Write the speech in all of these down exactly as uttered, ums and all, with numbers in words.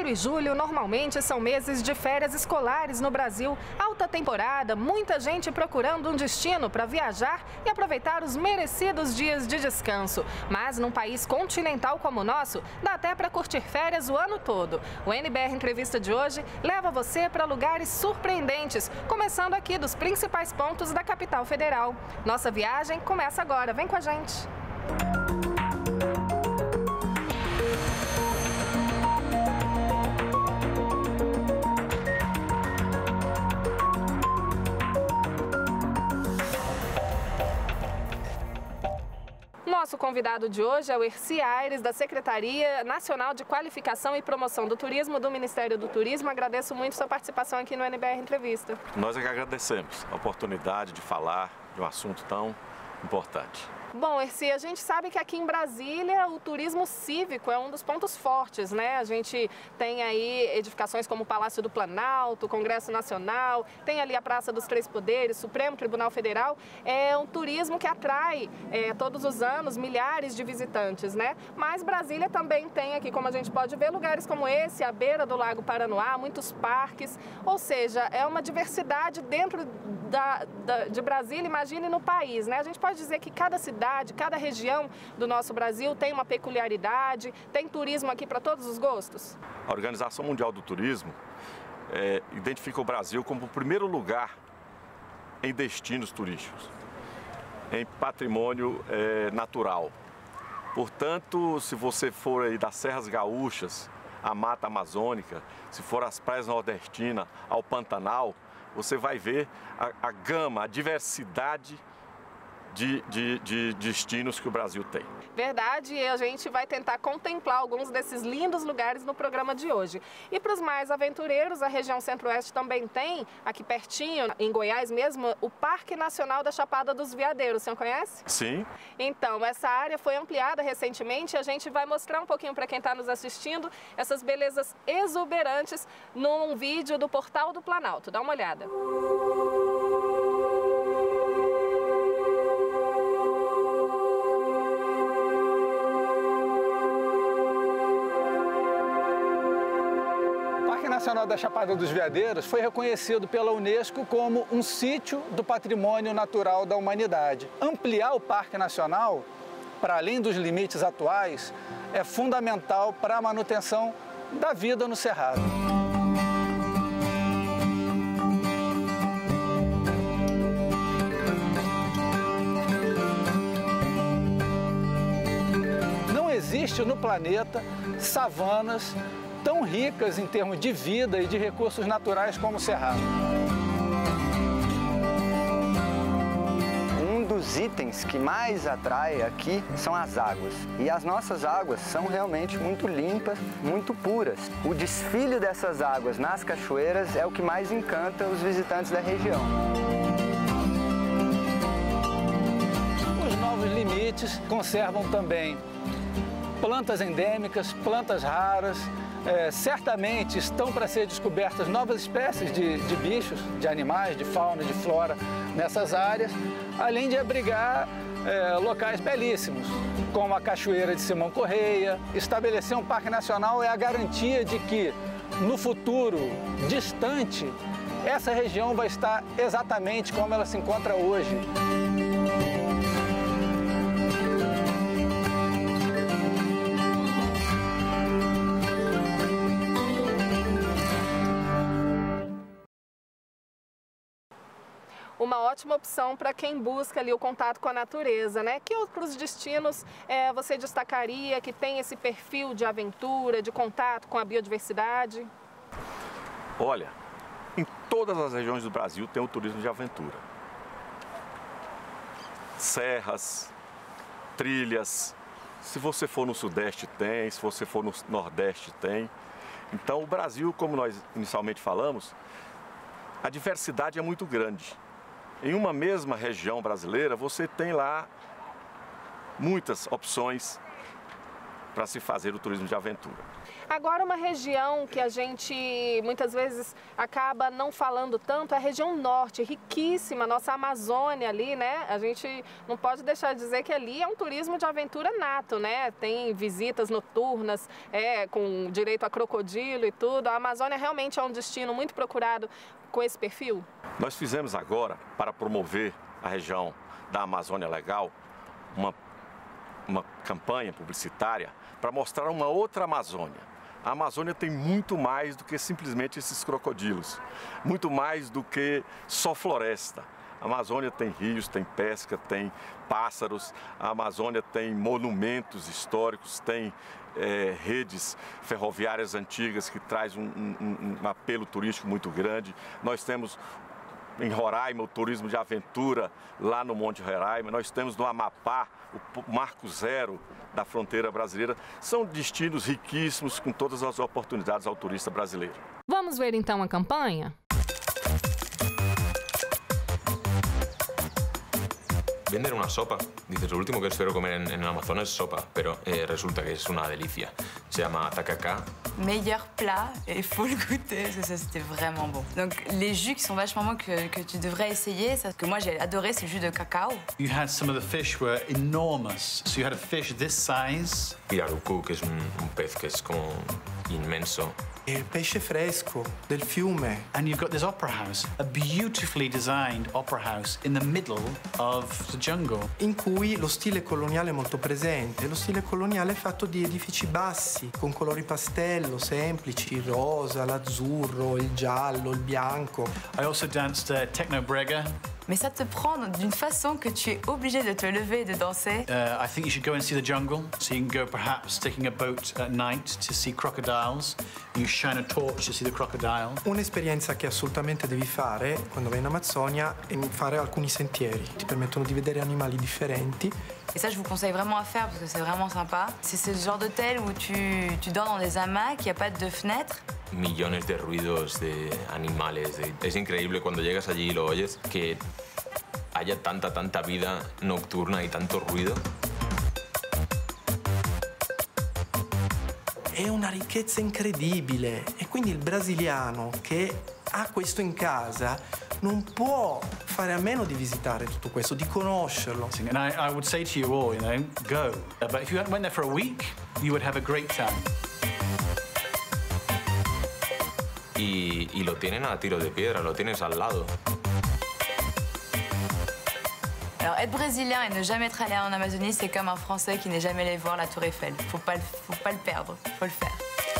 Janeiro e julho normalmente são meses de férias escolares no Brasil. Alta temporada, muita gente procurando um destino para viajar e aproveitar os merecidos dias de descanso. Mas num país continental como o nosso, dá até para curtir férias o ano todo. O N B R Entrevista de hoje leva você para lugares surpreendentes, começando aqui dos principais pontos da capital federal. Nossa viagem começa agora, vem com a gente! Nosso convidado de hoje é o Hercy Aires, da Secretaria Nacional de Qualificação e Promoção do Turismo do Ministério do Turismo. Agradeço muito sua participação aqui no N B R Entrevista. Nós é que agradecemos a oportunidade de falar de um assunto tão importante. Bom, Hercy, a gente sabe que aqui em Brasília o turismo cívico é um dos pontos fortes, né? A gente tem aí edificações como o Palácio do Planalto, o Congresso Nacional, tem ali a Praça dos Três Poderes, Supremo Tribunal Federal. É um turismo que atrai é, todos os anos milhares de visitantes, né? Mas Brasília também tem aqui, como a gente pode ver, lugares como esse, à beira do Lago Paranoá, muitos parques, ou seja, é uma diversidade dentro da, da, de Brasília, imagine no país, né? A gente pode dizer que cada cidade, cada região do nosso Brasil tem uma peculiaridade, tem turismo aqui para todos os gostos? A Organização Mundial do Turismo é, identifica o Brasil como o primeiro lugar em destinos turísticos, em patrimônio é, natural. Portanto, se você for aí das Serras Gaúchas, à Mata Amazônica, se for às praias nordestinas, ao Pantanal, você vai ver a, a gama, a diversidade De, de, de destinos que o Brasil tem. Verdade, e a gente vai tentar contemplar alguns desses lindos lugares no programa de hoje. E para os mais aventureiros, a região Centro-Oeste também tem, aqui pertinho, em Goiás mesmo, o Parque Nacional da Chapada dos Veadeiros. O senhor conhece? Sim. Então, essa área foi ampliada recentemente e a gente vai mostrar um pouquinho para quem está nos assistindo essas belezas exuberantes num vídeo do Portal do Planalto. Dá uma olhada. O Parque Nacional da Chapada dos Veadeiros foi reconhecido pela Unesco como um sítio do patrimônio natural da humanidade. Ampliar o Parque Nacional, para além dos limites atuais, é fundamental para a manutenção da vida no Cerrado. Não existe no planeta savanas tão ricas em termos de vida e de recursos naturais como o Cerrado. Um dos itens que mais atrai aqui são as águas. E as nossas águas são realmente muito limpas, muito puras. O desfile dessas águas nas cachoeiras é o que mais encanta os visitantes da região. Os novos limites conservam também plantas endêmicas, plantas raras. É, certamente estão para ser descobertas novas espécies de, de bichos, de animais, de fauna, de flora nessas áreas, além de abrigar é, locais belíssimos, como a Cachoeira de Simão Correia. Estabelecer um parque nacional é a garantia de que, no futuro distante, essa região vai estar exatamente como ela se encontra hoje. Uma ótima opção para quem busca ali o contato com a natureza, né? Que outros destinos é, você destacaria que tem esse perfil de aventura, de contato com a biodiversidade? Olha, em todas as regiões do Brasil tem o turismo de aventura. Serras, trilhas, se você for no Sudeste tem, se você for no Nordeste tem. Então o Brasil, como nós inicialmente falamos, a diversidade é muito grande. Em uma mesma região brasileira, você tem lá muitas opções para se fazer o turismo de aventura. Agora, uma região que a gente muitas vezes acaba não falando tanto é a região norte, riquíssima, nossa Amazônia ali, né? A gente não pode deixar de dizer que ali é um turismo de aventura nato, né? Tem visitas noturnas, é, com direito a crocodilo e tudo. A Amazônia realmente é um destino muito procurado com esse perfil? Nós fizemos agora, para promover a região da Amazônia Legal, uma, uma campanha publicitária para mostrar uma outra Amazônia. A Amazônia tem muito mais do que simplesmente esses crocodilos, muito mais do que só floresta. A Amazônia tem rios, tem pesca, tem pássaros, a Amazônia tem monumentos históricos, tem é, redes ferroviárias antigas que traz um, um, um apelo turístico muito grande. Nós temos em Roraima o turismo de aventura lá no Monte Roraima, nós temos no Amapá o Marco Zero da fronteira brasileira. São destinos riquíssimos com todas as oportunidades ao turista brasileiro. Vamos ver então a campanha? Vender una sopa. Dices, lo último que espero comer en, en el Amazonas es sopa, pero eh, resulta que es una delicia. Se llama tacacá. Meilleur plat, et il faut le goûter, parce que ça c'était vraiment bon. Donc les jus qui sont vachement bons que, que tu devrais essayer, ça, que moi j'ai adoré, c'est le jus de cacao. You had some of the fish were enormous, so you had a fish this size. Pirarucu, que es un, un pez que es como inmenso. Il pesce fresco del fiume. And you've got this opera house, a beautifully designed opera house in the middle of the jungle. In cui lo stile coloniale è molto presente. Lo stile coloniale è fatto di edifici bassi, con colori pastello, semplici, il rosa, l'azzurro, il giallo, il bianco. I also danced uh, techno brega. Mais ça te prend d'une façon que tu es obligé de te lever et de danser. Uh, I think you should go and see the jungle. So you can go perhaps taking a boat at night to see crocodiles. You shine a torch to see the crocodile. Un'esperienza che assolutamente devi fare quando vai in Amazzonia è fare alcuni sentieri. Ti permettono di vedere animali differenti. Et ça, je vous conseille vraiment à faire parce que c'est vraiment sympa. C'est ce genre d'hôtel où tu, tu dors dans des hamacs, il n'y a pas de fenêtres. Millones de ruidos, de animales. De... Es increíble cuando llegas allí y lo oyes, que haya tanta, tanta vida nocturna y tanto ruido. È una ricchezza incredibile e quindi il brasiliano che ha questo in casa non può fare a meno di visitare tutto questo, di conoscerlo. And I, I would say to you all, you know, go. But if you went there for a week, you would have a great time. Y, y lo tienen a tiro de piedra, lo tienes al lado. Alors, être brésilien et ne jamais être allé en Amazonie, c'est comme un Français qui n'est jamais allé voir la Tour Eiffel. Faut pas, faut pas le perdre, faut le faire.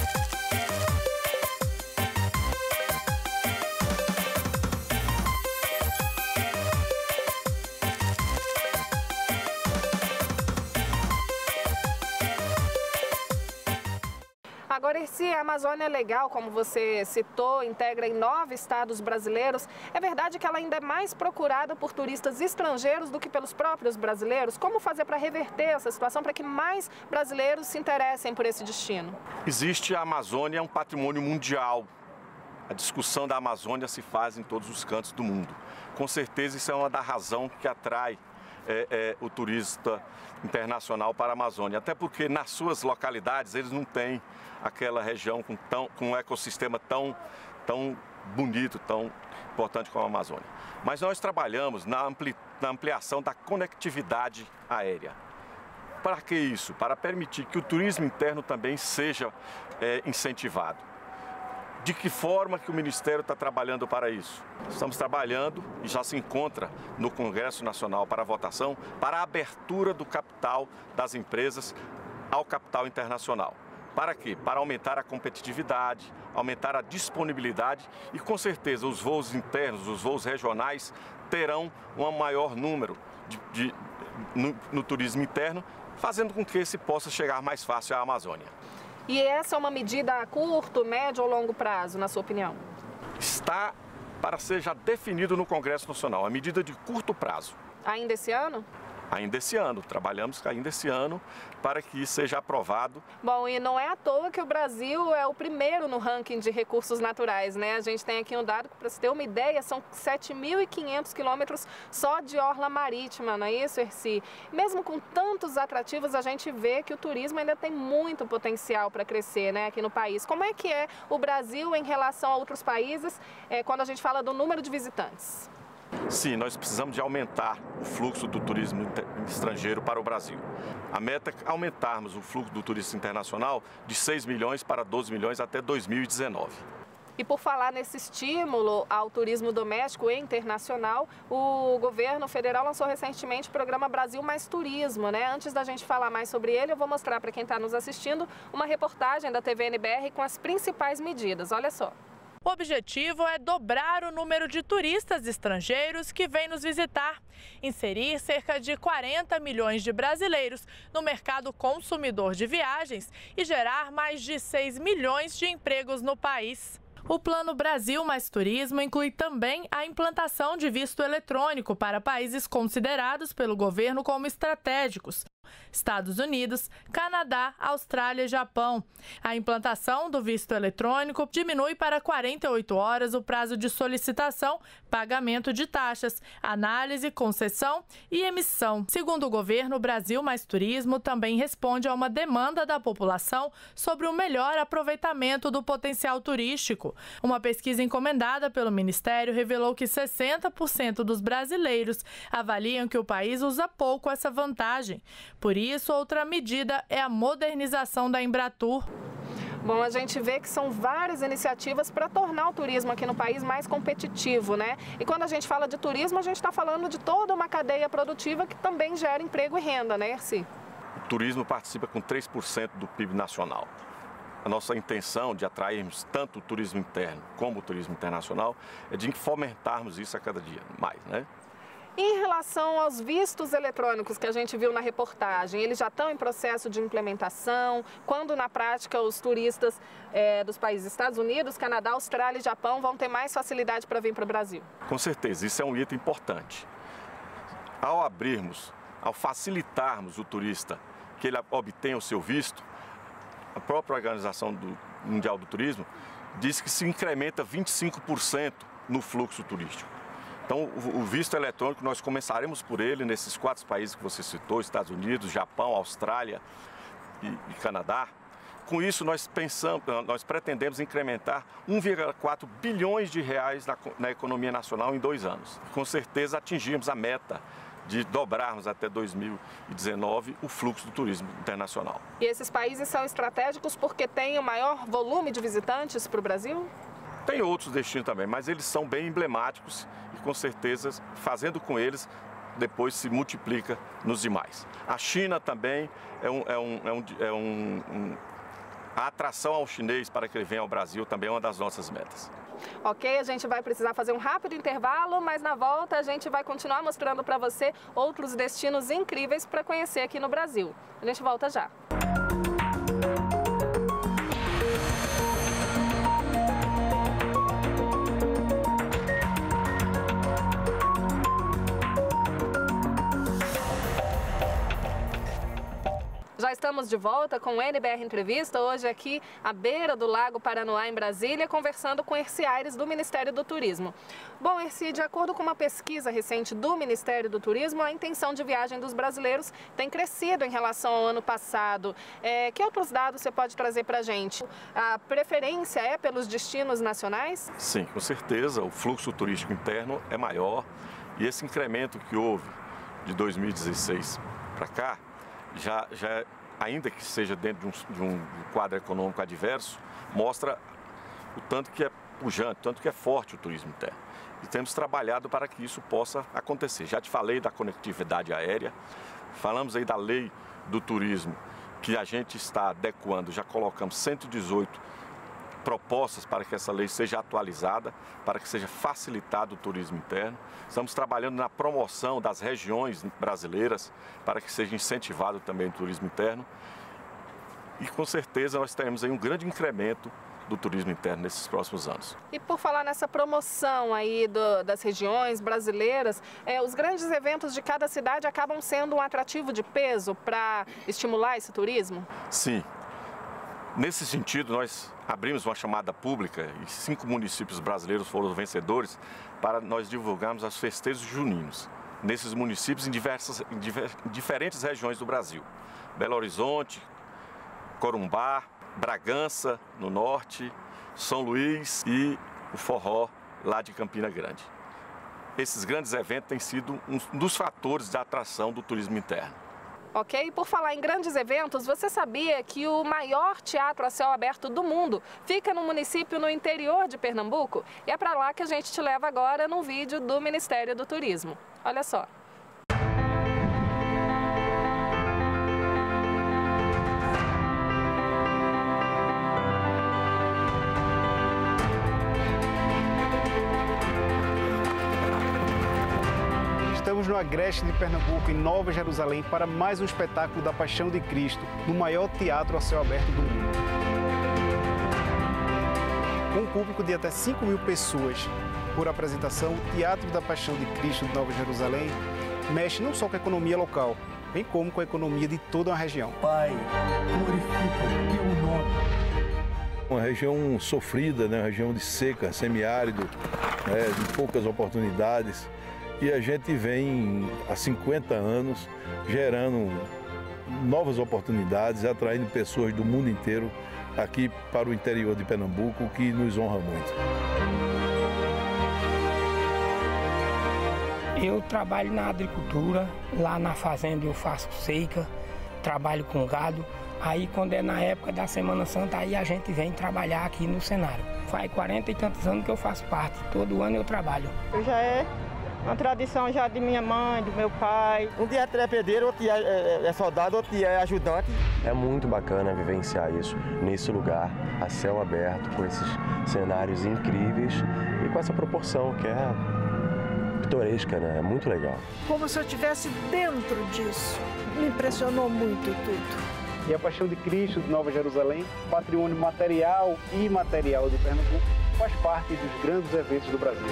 Agora, esse Amazônia Legal, como você citou, integra em nove estados brasileiros. É verdade que ela ainda é mais procurada por turistas estrangeiros do que pelos próprios brasileiros? Como fazer para reverter essa situação, para que mais brasileiros se interessem por esse destino? Existe a Amazônia, é um patrimônio mundial. A discussão da Amazônia se faz em todos os cantos do mundo. Com certeza, isso é uma da razão que atrai é, é, o turista internacional para a Amazônia. Até porque nas suas localidades eles não têm aquela região com, tão, com um ecossistema tão, tão bonito, tão importante como a Amazônia. Mas nós trabalhamos na, ampli, na ampliação da conectividade aérea. Para que isso? Para permitir que o turismo interno também seja é, incentivado. De que forma que o Ministério está trabalhando para isso? Estamos trabalhando e já se encontra no Congresso Nacional para votação para a abertura do capital das empresas ao capital internacional. Para quê? Para aumentar a competitividade, aumentar a disponibilidade e, com certeza, os voos internos, os voos regionais terão um maior número de, de, no, no turismo interno, fazendo com que esse possa chegar mais fácil à Amazônia. E essa é uma medida a curto, médio ou longo prazo, na sua opinião? Está para ser já definido no Congresso Nacional, a medida de curto prazo. Ainda esse ano? ainda esse ano. Trabalhamos ainda esse ano para que isso seja aprovado. Bom, e não é à toa que o Brasil é o primeiro no ranking de recursos naturais, né? A gente tem aqui um dado, para você ter uma ideia, são sete mil e quinhentos quilômetros só de orla marítima, não é isso, Hercy? Mesmo com tantos atrativos, a gente vê que o turismo ainda tem muito potencial para crescer, né, aqui no país. Como é que é o Brasil em relação a outros países, é, quando a gente fala do número de visitantes? Sim, nós precisamos de aumentar o fluxo do turismo estrangeiro para o Brasil. A meta é aumentarmos o fluxo do turismo internacional de seis milhões para doze milhões até dois mil e dezenove. E por falar nesse estímulo ao turismo doméstico e internacional, o governo federal lançou recentemente o programa Brasil Mais Turismo, né? Antes da gente falar mais sobre ele, eu vou mostrar para quem está nos assistindo uma reportagem da T V N B R com as principais medidas. Olha só. O objetivo é dobrar o número de turistas estrangeiros que vêm nos visitar, inserir cerca de quarenta milhões de brasileiros no mercado consumidor de viagens e gerar mais de seis milhões de empregos no país. O Plano Brasil Mais Turismo inclui também a implantação de visto eletrônico para países considerados pelo governo como estratégicos: Estados Unidos, Canadá, Austrália e Japão. A implantação do visto eletrônico diminui para quarenta e oito horas o prazo de solicitação, pagamento de taxas, análise, concessão e emissão. Segundo o governo, o Brasil Mais Turismo também responde a uma demanda da população sobre o melhor aproveitamento do potencial turístico. Uma pesquisa encomendada pelo Ministério revelou que sessenta por cento dos brasileiros avaliam que o país usa pouco essa vantagem. Por isso, outra medida é a modernização da Embratur. Bom, a gente vê que são várias iniciativas para tornar o turismo aqui no país mais competitivo, né? E quando a gente fala de turismo, a gente está falando de toda uma cadeia produtiva que também gera emprego e renda, né, Hercy? O turismo participa com três por cento do P I B nacional. A nossa intenção de atrairmos tanto o turismo interno como o turismo internacional é de fomentarmos isso a cada dia mais, né? Em relação aos vistos eletrônicos que a gente viu na reportagem, eles já estão em processo de implementação? Quando, na prática, os turistas é, dos países Estados Unidos, Canadá, Austrália e Japão vão ter mais facilidade para vir para o Brasil? Com certeza, isso é um item importante. Ao abrirmos, ao facilitarmos o turista que ele obtenha o seu visto, a própria Organização do Mundial do Turismo diz que se incrementa vinte e cinco por cento no fluxo turístico. Então, o visto eletrônico, nós começaremos por ele nesses quatro países que você citou, Estados Unidos, Japão, Austrália e, e Canadá. Com isso, nós pensamos, nós pretendemos incrementar um vírgula quatro bilhões de reais na, na economia nacional em dois anos. Com certeza, atingimos a meta de dobrarmos até dois mil e dezenove o fluxo do turismo internacional. E esses países são estratégicos porque têm o maior volume de visitantes para o Brasil? Tem outros destinos também, mas eles são bem emblemáticos e, com certeza, fazendo com eles, depois se multiplica nos demais. A China também é um... É um, é um, é um, um a atração ao chinês para que ele venha ao Brasil também é uma das nossas metas. Ok, a gente vai precisar fazer um rápido intervalo, mas na volta a gente vai continuar mostrando para você outros destinos incríveis para conhecer aqui no Brasil. A gente volta já. Já estamos de volta com o N B R Entrevista, hoje aqui à beira do Lago Paranoá, em Brasília, conversando com Hercy Aires, do Ministério do Turismo. Bom, Hercy, de acordo com uma pesquisa recente do Ministério do Turismo, a intenção de viagem dos brasileiros tem crescido em relação ao ano passado. É, que outros dados você pode trazer para a gente? A preferência é pelos destinos nacionais? Sim, com certeza. O fluxo turístico interno é maior e esse incremento que houve de dois mil e dezesseis para cá, Já, já, ainda que seja dentro de um, de um quadro econômico adverso, mostra o tanto que é pujante, tanto que é forte o turismo interno. E temos trabalhado para que isso possa acontecer. Já te falei da conectividade aérea, falamos aí da lei do turismo, que a gente está adequando, já colocamos cento e dezoito propostas para que essa lei seja atualizada, para que seja facilitado o turismo interno. Estamos trabalhando na promoção das regiões brasileiras para que seja incentivado também o turismo interno. e com certeza nós teremos aí um grande incremento do turismo interno nesses próximos anos. E por falar nessa promoção aí do, das regiões brasileiras, é, os grandes eventos de cada cidade acabam sendo um atrativo de peso para estimular esse turismo? Sim. Nesse sentido, nós abrimos uma chamada pública e cinco municípios brasileiros foram os vencedores para nós divulgarmos os festejos juninos nesses municípios em, diversas, em, diver, em diferentes regiões do Brasil. Belo Horizonte, Corumbá, Bragança, no norte, São Luís e o forró lá de Campina Grande. Esses grandes eventos têm sido um dos fatores de atração do turismo interno. Ok? Por falar em grandes eventos, você sabia que o maior teatro a céu aberto do mundo fica no município no interior de Pernambuco? E é para lá que a gente te leva agora num vídeo do Ministério do Turismo. Olha só. Estamos no Agreste de Pernambuco, em Nova Jerusalém, para mais um espetáculo da Paixão de Cristo, no maior teatro a céu aberto do mundo. Com um público de até cinco mil pessoas por apresentação, o Teatro da Paixão de Cristo de Nova Jerusalém mexe não só com a economia local, bem como com a economia de toda uma região. Pai, glorifica o teu nome. Uma região sofrida, né? Uma região de seca, semiárido, né? De poucas oportunidades. E a gente vem há cinquenta anos gerando novas oportunidades, atraindo pessoas do mundo inteiro aqui para o interior de Pernambuco, o que nos honra muito. Eu trabalho na agricultura, lá na fazenda eu faço seca, trabalho com gado. Aí quando é na época da Semana Santa, aí a gente vem trabalhar aqui no cenário. Faz quarenta e tantos anos que eu faço parte, todo ano eu trabalho. Eu já é uma tradição já de minha mãe, do meu pai. Um dia é trepedeiro, outro dia é, é, é soldado, outro dia é ajudante. É muito bacana vivenciar isso nesse lugar, a céu aberto, com esses cenários incríveis e com essa proporção que é pitoresca, né? É muito legal. Como se eu estivesse dentro disso. Me impressionou muito tudo. E a Paixão de Cristo de Nova Jerusalém, patrimônio material e imaterial de Pernambuco, faz parte dos grandes eventos do Brasil.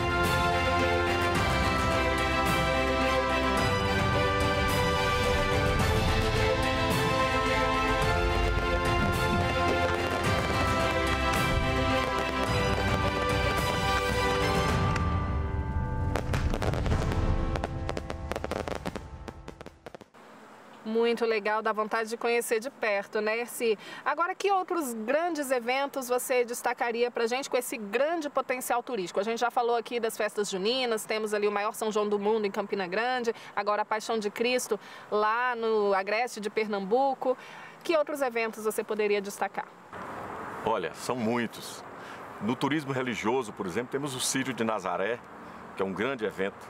Muito legal, dá vontade de conhecer de perto, né, Erci? Agora, que outros grandes eventos você destacaria pra gente com esse grande potencial turístico? A gente já falou aqui das festas juninas, temos ali o maior São João do mundo em Campina Grande, agora a Paixão de Cristo lá no Agreste de Pernambuco. Que outros eventos você poderia destacar? Olha, são muitos. No turismo religioso, por exemplo, temos o Círio de Nazaré, que é um grande evento.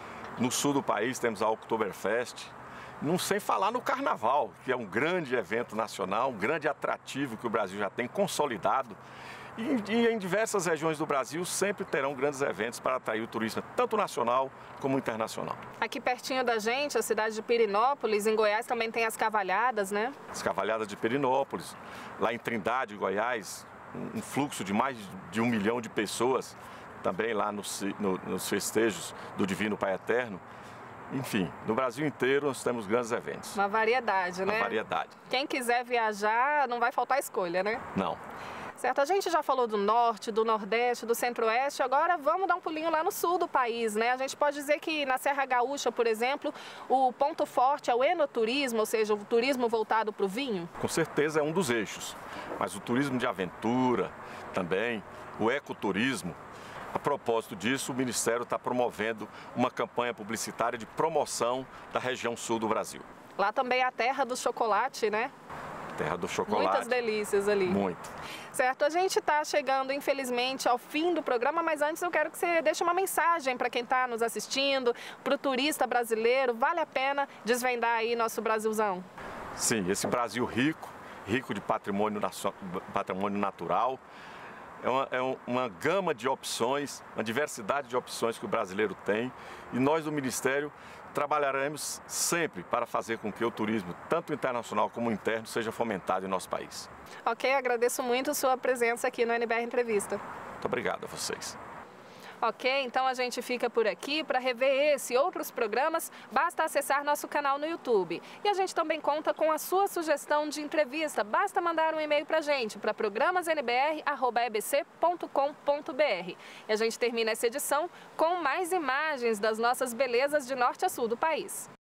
No sul do país temos a Oktoberfest. Não sem falar no Carnaval, que é um grande evento nacional, um grande atrativo que o Brasil já tem consolidado. E, e em diversas regiões do Brasil sempre terão grandes eventos para atrair o turismo, tanto nacional como internacional. Aqui pertinho da gente, a cidade de Pirenópolis, em Goiás, também tem as Cavalhadas, né? As Cavalhadas de Pirenópolis, lá em Trindade, Goiás, um fluxo de mais de um milhão de pessoas, também lá no, no, nos festejos do Divino Pai Eterno. Enfim, no Brasil inteiro nós temos grandes eventos. Uma variedade, né? Uma variedade. Quem quiser viajar, não vai faltar escolha, né? Não. Certo, a gente já falou do norte, do nordeste, do centro-oeste, agora vamos dar um pulinho lá no sul do país, né? A gente pode dizer que na Serra Gaúcha, por exemplo, o ponto forte é o enoturismo, ou seja, o turismo voltado para o vinho? Com certeza é um dos eixos, mas o turismo de aventura também, o ecoturismo. A propósito disso, o Ministério está promovendo uma campanha publicitária de promoção da região sul do Brasil. Lá também é a terra do chocolate, né? Terra do chocolate. Muitas delícias ali. Muito. Certo, a gente está chegando, infelizmente, ao fim do programa, mas antes eu quero que você deixe uma mensagem para quem está nos assistindo, para o turista brasileiro. Vale a pena desvendar aí nosso Brasilzão? Sim, esse Brasil rico, rico de patrimônio, patrimônio natural, é uma, é uma gama de opções, uma diversidade de opções que o brasileiro tem, e nós do Ministério trabalharemos sempre para fazer com que o turismo, tanto internacional como interno, seja fomentado em nosso país. Ok, agradeço muito a sua presença aqui no N B R Entrevista. Muito obrigado a vocês. Ok, então a gente fica por aqui. Para rever esse e outros programas, basta acessar nosso canal no YouTube. E a gente também conta com a sua sugestão de entrevista. Basta mandar um e-mail para a gente, para programas n b r arroba e b c ponto com ponto b r. E a gente termina essa edição com mais imagens das nossas belezas de norte a sul do país.